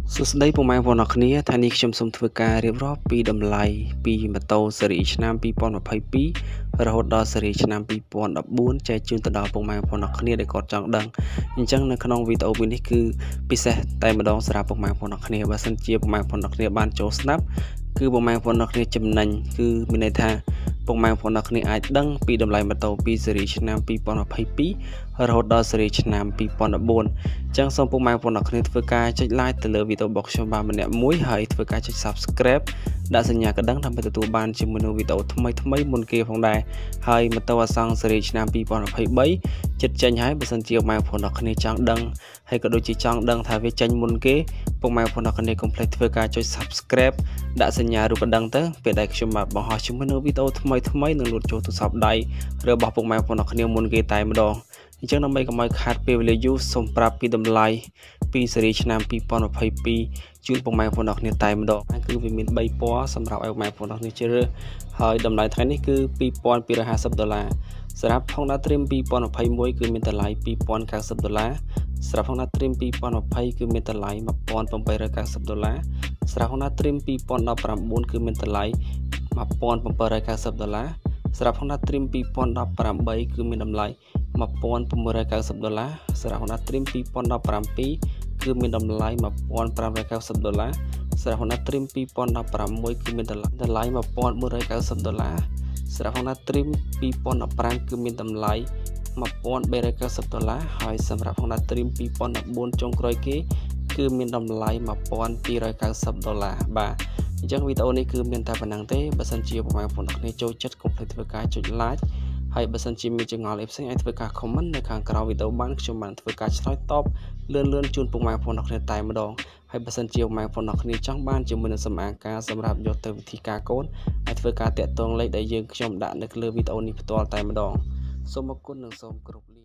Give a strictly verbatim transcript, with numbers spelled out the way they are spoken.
សួស្តីពុកម៉ែបងប្អូនអរគ្នាថ្ងៃនេះខ្ញុំសូមធ្វើការរៀបរាប់ពីតម្លៃពីម៉ូតូស៊េរីឆ្នាំពីរពាន់ម្ភៃពីររហូតដល់ស៊េរីឆ្នាំពីរពាន់ដប់បួនចែកជូនទៅដល់ពុកម៉ែបងប្អូនអរគ្នាដែលគាត់ចង់ដឹងអញ្ចឹងនៅក្នុងវីដេអូនេះគឺពិសេសតែម្ដងសម្រាប់ពុកម៉ែបងប្អូនអរគ្នាបើសិនជាពុកម៉ែបងប្អូនអរគ្នាបានចូលស្ដាប់គឺពុកម៉ែបងប្អូនអរគ្នាចំណេញគឺមានន័យថាពុកម៉ែបងប្អូនអរគ្នាអាចដឹងពីតម្លៃម៉ូតូពីស៊េរីឆ្នាំពីរពាន់ម្ភៃពីររហូតដល់ស៊េរីឆ្នាំពីរពាន់ដប់បួនអញ្ចឹងសូមពុកម៉ែបងប្អូនអរគ្នាធ្វើការចុច like ទៅលើវីដេអូរបស់ខ្ញុំបានម្នាក់មួយហើយធ្វើការចុច subscribe ដាក់សញ្ញាកណ្ដឹងដើម្បីទទួលបានជាមួយនឹងវីដេអូថ្មីថ្មីមុនគេផងដែរហើយម៉ូតូអាសង់ស៊េរីឆ្នាំពីរពាន់ម្ភៃបីចិត្តចេញហើយបើសិនជាពុកម៉ែបងប្អូនអរគ្នាចង់ដឹងហើយក៏ដូចជាចង់ដឹងថាវាចេញមុនគេពុកម៉ែបងប្អូនអរគ្នាកុំភ្លេចធ្វើការចុច subscribe ដាក់សញ្ញារូបកណ្ដឹងទៅពេលដែលខ្ញុំបានបង្ហោះជាមួយនឹងវីដេអូថ្មីថ្មីនឹងលូតចូលទូរស័ព្ទដៃរបស់ពុកម៉ែបងប្អូនអរគ្នាមុនគេតែម្ដងអញ្ចឹងដើម្បីកុំឲ្យខាតពេលវេលាយូរសូមប្រាប់ពីតម្លៃពីស៊េរីឆ្នាំពីរពាន់ម្ភៃពីរជូនពុកម៉ែបងប្អូនអរគ្នាតែម្ដងគឺវាមានបីពណ៌សម្រាប់ឲ្យពុកម៉ែបងប្អូនអរគ្នាជ្រើសរើសហើយតម្លៃថ្ងៃនេះគឺពីរពាន់ពីររយហាសិបដុល្លារសម្រាប់ Honda Dream ពីរពាន់ម្ភៃមួយគឺមានតម្លៃពីរពាន់កៅសិបដុល្លារសម្រាប់ Honda Dream ពីរពាន់ម្ភៃគឺមានតម្លៃមួយពាន់ប្រាំបីរយកៅសិបដុល្លារសម្រាប់ Honda Dream ពីរពាន់ដប់ប្រាំបួនគឺមានតម្លៃមួយពាន់ប្រាំបីរយកៅសិបដុល្លារសម្រាប់ Honda Dream ពីរពាន់ដប់ប្រាំបីគឺមានតម្លៃមួយពាន់ប្រាំមួយរយកៅសិបដុល្លារសម្រាប់ Honda Dream ពីរពាន់ដប់ប្រាំពីរគឺមានតម្លៃមួយពាន់ប្រាំរយកៅសិបដុល្លារសម្រាប់ Honda Dream ពីរពាន់ដប់ប្រាំមួយគឺមានតម្លៃតម្លៃមួយពាន់បួនរយកៅសិបដុល្លារសម្រាប់ Honda Dream ពីរពាន់ដប់ប្រាំគឺមានតម្លៃមួយពាន់បីរយកៅសិបដុល្លារហើយសម្រាប់ Honda Dream ពីរពាន់ដប់បួនចុងក្រោយគេគឺមានតម្លៃមួយពាន់ពីររយកៅសិបដុល្លារបាទអញ្ចឹងវីដេអូនេះគឺមានតែប៉ុណ្្នឹងទេបើសិនជាពុកម៉ែបងប្អូនគ្នាចូលចិត្តកុំភ្លេចធ្វើការចុច like ហើយបើសិនជាមានចង្អល់អីផ្សេងអាចធ្វើការ comment នៅខាងក្រោមវីដេអូបានខ្ញុំបានធ្វើការឆ្លើយតបលឿនលឿនជូនពុកម៉ែបងប្អូនគ្នាតែម្ដងហើយបើសិនជាពុកម៉ែបងប្អូនគ្នាចង់បានជាមួយនឹងសម្អាងការសម្រាប់យកទៅវិធីការកូនអាចធ្វើការតាក់ទងលេខដែលយើងខ្ញុំដាក់នៅលើវីដេអូនេះផ្ទាល់តែម្ដងសូមអរគុណនិងសូមគោរព